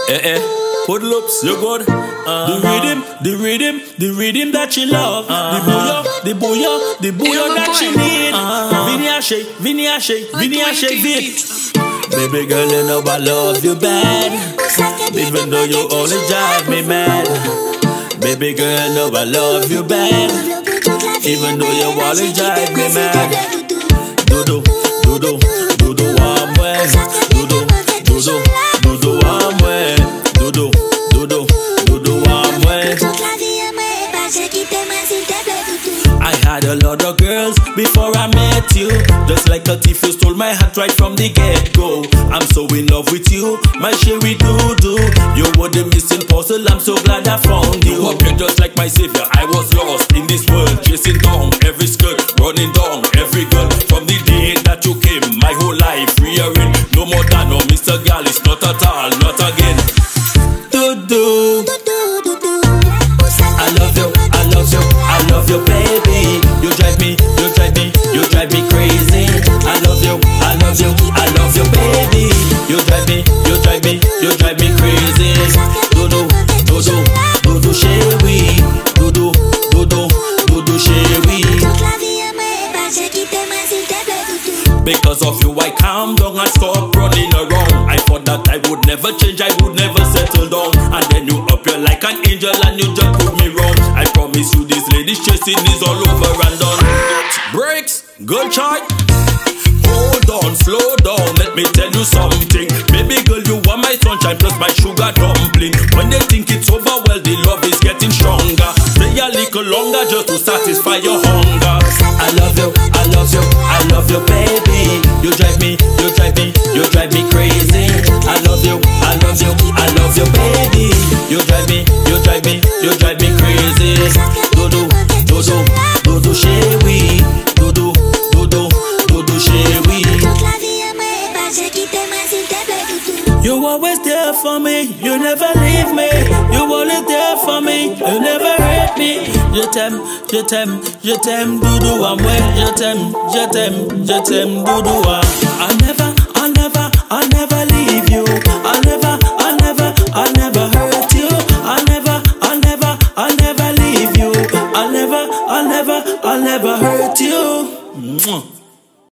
Put lips, you good. The rhythm that she love. The booyah that she need. Vinny shake it. Baby girl, you know I love you bad, even though you only drive me mad. Baby girl, you know I love you bad, even though you only drive me mad. Do warm way. Do warm way. Do warm way. I had a lot of girls before I met you. Just like a thief, you stole my heart right from the get-go. I'm so in love with you, my sherry doo-doo. You were the missing puzzle, I'm so glad I found you. You're just like my savior, I was lost in this world, chasing down every skirt, running down every girl. From the day that you came, my whole life rearing. No more than no Mr. Gallus, not at all, not again. Do-do. I love you, baby. You drive me crazy. I love you, baby. You drive me crazy. Do chérie, do chérie. Because of you I calm down and stop running around. I thought that I would never change, I would never settle down. And then you appear like an angel and you just prove me wrong. I promise you this lady's chasing is all over and done. Breaks, good child. Hold on, slow down, let me tell you something. Baby girl, you are my sunshine plus my sugar dumpling. When they think it's over, well the love is getting stronger. Stay a little longer just to satisfy your hunger. I love you, baby. You drive me crazy. I love you, baby. You drive me crazy. Do chérie, do chérie. You always there for me, you never leave me. You always there for me, you never hurt me. Je t'aime, doudou à moi. Je t'aime, doudou à. I'll never